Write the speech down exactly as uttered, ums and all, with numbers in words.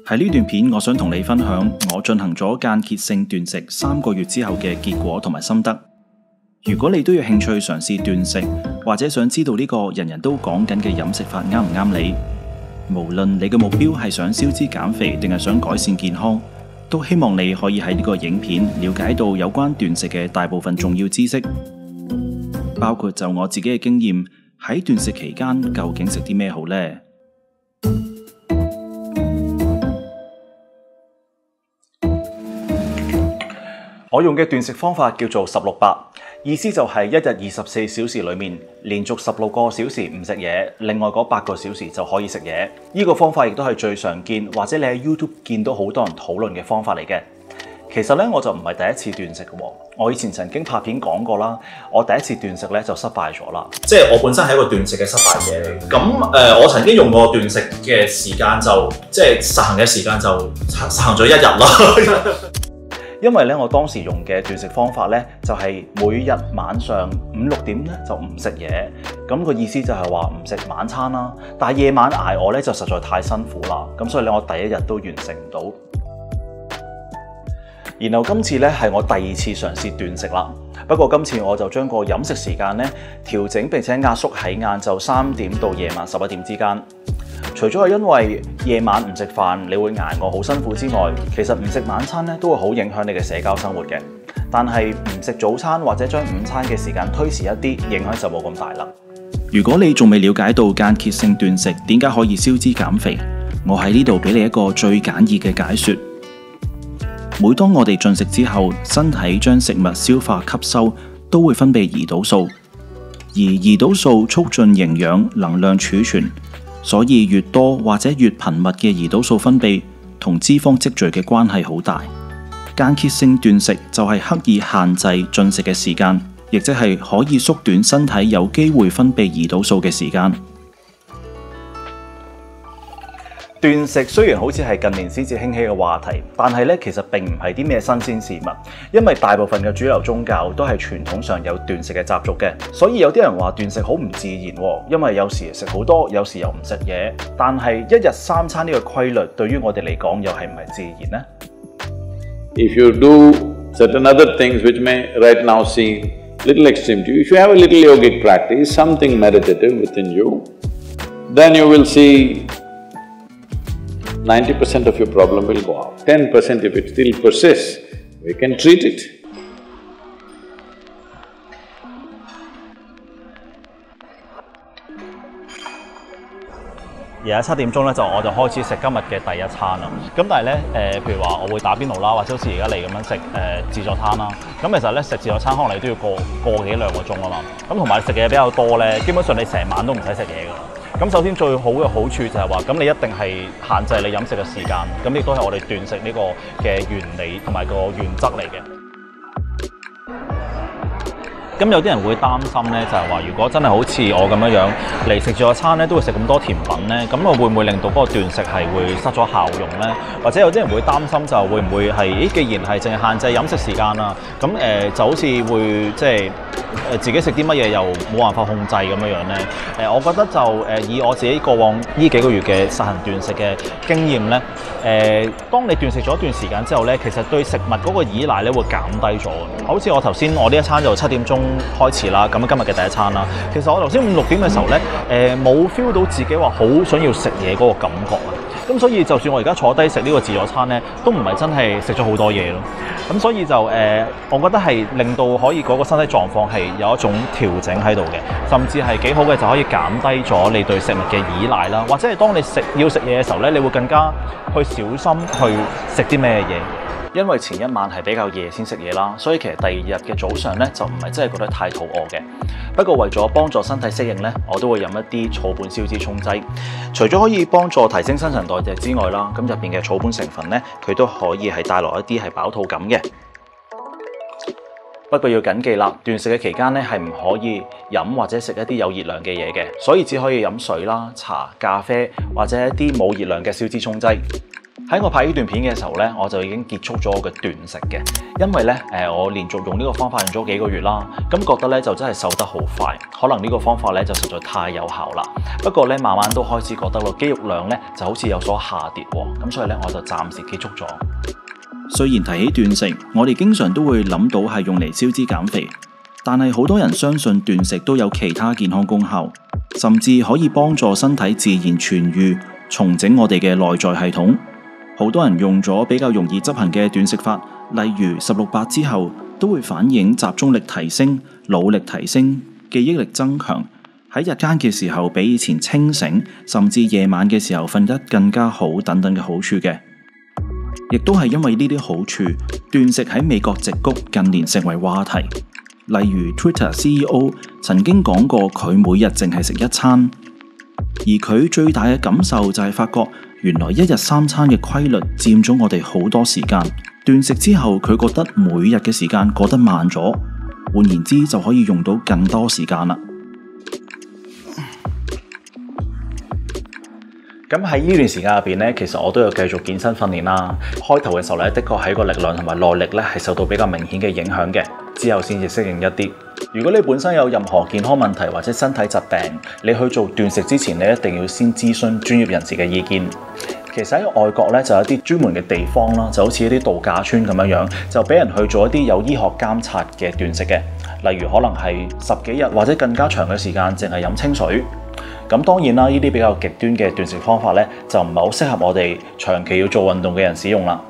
喺呢段片，我想同你分享我進行咗間歇性斷食三個月之後嘅結果同埋心得。如果你都有興趣嘗試斷食，或者想知道呢個人人都講緊嘅飲食法啱唔啱你，無論你嘅目標係想消脂減肥定係想改善健康，都希望你可以喺呢個影片了解到有關斷食嘅大部分重要知識，包括就我自己嘅經驗，喺斷食期間究竟食啲咩好呢？我用嘅斷食方法叫做十六八，意思就係一日二十四小時裏面連續十六個小時唔食嘢，另外嗰八個小時就可以食嘢。呢個方法亦都係最常見，或者你喺 YouTube 見到好多人討論嘅方法嚟嘅。其實咧，我就唔係第一次斷食嘅。我以前曾經拍片講過啦，我第一次斷食咧就失敗咗啦。 即係我本身係一個斷食嘅失敗者嚟。咁誒、呃，我曾經用過斷食嘅時間就即係實行嘅時間就實行咗一日咯。 因為咧，我當時用嘅斷食方法咧，就係每日晚上五六點咧就唔食嘢，咁個意思就係話唔食晚餐啦。但係夜晚挨餓咧就實在太辛苦啦，咁所以咧我第一日都完成唔到。然後今次咧係我第二次嘗試斷食啦，不過今次我就將個飲食時間咧調整並且壓縮喺晏晝三點到夜晚十一點之間。除咗係因為夜晚唔食飯你會挨餓好辛苦之外，其實唔食晚餐咧都會好影響你嘅社交生活嘅。但係唔食早餐或者將午餐嘅時間推遲一啲，影響就冇咁大啦。如果你仲未了解到間歇性斷食點解可以消脂減肥，我喺呢度俾你一個最簡易嘅解說。每當我哋進食之後，身體將食物消化吸收，都會分泌胰島素，而胰島素促進營養能量儲存。所以越多或者越頻密嘅胰島素分泌，同脂肪積聚嘅關係好大。間歇性斷食就係刻意限制進食嘅時間，亦即係可以縮短身體有機會分泌胰島素嘅時間。斷食雖然好似係近年先至興起嘅話題，但係咧其實並唔係啲咩新鮮事物，因為大部分嘅主流宗教都係傳統上有斷食嘅習俗嘅，所以有啲人話斷食好唔自然，因為有時食好多，有時又唔食嘢。但係一日三餐呢個規律對於我哋嚟講又係唔係自然呢？ If you do certain other things which may right now seem little extreme to you, if you have a little yogic practice, something meditative within you, then you will see ninety percent of your problem will go out. ten percent if it still persists, we can treat it. 而家七點鐘咧，就我就開始食今日嘅第一餐啦。咁但係咧，誒、呃，譬如話我會打邊爐啦，或者好似而家你咁樣食誒、呃、自助餐啦。咁其實咧食自助餐可能你都要過個幾兩個鐘啊嘛。咁同埋你食嘅嘢比較多咧，基本上你成晚都唔使食嘢噶啦。咁首先最好嘅好處就係話，咁你一定係限制你飲食嘅時間，咁亦都係我哋斷食呢個嘅原理同埋個原則嚟嘅。咁有啲人會擔心咧，就係話如果真係好似我咁樣樣嚟食自助餐咧，都會食咁多甜品咧，咁我會唔會令到嗰個斷食係會失咗效用咧？或者有啲人會擔心就會唔會係，咦？既然係淨係限制飲食時間啦，咁誒、呃、就好似會即係誒自己食啲乜嘢又冇辦法控制咁樣樣咧？誒、呃，我覺得就誒、呃、以我自己過往呢幾個月嘅實行斷食嘅經驗咧，誒、呃，當你斷食咗一段時間之後咧，其實對食物嗰個依賴咧會減低咗。好似我頭先我呢一餐就七點鐘開始啦，咁今日嘅第一餐啦。其實我頭先五六點嘅時候咧，誒冇 feel 到自己話好想要食嘢嗰個感覺啊。咁所以就算我而家坐低食呢個自助餐咧，都唔係真係食咗好多嘢咯。咁所以就誒、呃，我覺得係令到可以嗰個身體狀況係有一種調整喺度嘅，甚至係幾好嘅，就可以減低咗你對食物嘅依賴啦。或者係當你食要食嘢嘅時候咧，你會更加去小心去食啲咩嘢。因為前一晚係比較夜先食嘢啦，所以其實第二日嘅早上咧就唔係真係覺得太肚餓嘅。不過為咗幫助身體適應咧，我都會飲一啲草本消脂沖劑。除咗可以幫助提升新陳代謝之外啦，咁入邊嘅草本成分咧，佢都可以係帶來一啲係飽肚感嘅。不過要謹記啦，斷食嘅期間咧係唔可以飲或者食一啲有熱量嘅嘢嘅，所以只可以飲水啦、茶、咖啡或者一啲冇熱量嘅消脂沖劑。 喺我拍呢段片嘅時候呢，我就已經結束咗我嘅斷食嘅，因為呢，誒我連續用呢個方法用咗幾個月啦，咁覺得呢就真係瘦得好快，可能呢個方法呢就實在太有效啦。不過呢，慢慢都開始覺得個肌肉量呢就好似有所下跌喎，咁所以呢，我就暫時結束咗。 雖然提起斷食，我哋經常都會諗到係用嚟消脂減肥，但係好多人相信斷食都有其他健康功效，甚至可以幫助身體自然痊愈，重整我哋嘅內在系統。好多人用咗比較容易執行嘅斷食法，例如十六八之後，都會反映集中力提升、腦力提升、記憶力增強，喺日間嘅時候比以前清醒，甚至夜晚嘅時候瞓得更加好等等嘅好處嘅。亦都係因為呢啲好處，斷食喺美國矽谷近年成為話題。例如 Twitter C E O 曾經講過佢每日淨係食一餐，而佢最大嘅感受就係發覺原來一日三餐嘅規律佔咗我哋好多時間。斷食之後，佢覺得每日嘅時間過得慢咗，換言之就可以用到更多時間啦。 咁喺呢段時間入邊咧，其實我都有繼續健身訓練啦。開頭嘅時候咧，的確喺個力量同埋耐力咧係受到比較明顯嘅影響嘅，之後先至適應一啲。如果你本身有任何健康問題或者身體疾病，你去做斷食之前，你一定要先諮詢專業人士嘅意見。其實喺外國咧就有一啲專門嘅地方啦，就好似一啲度假村咁樣樣，就俾人去做一啲有醫學監察嘅斷食嘅，例如可能係十幾日或者更加長嘅時間，淨係飲清水。咁當然啦，呢啲比較極端嘅斷食方法咧，就唔係好適合我哋長期要做運動嘅人使用啦。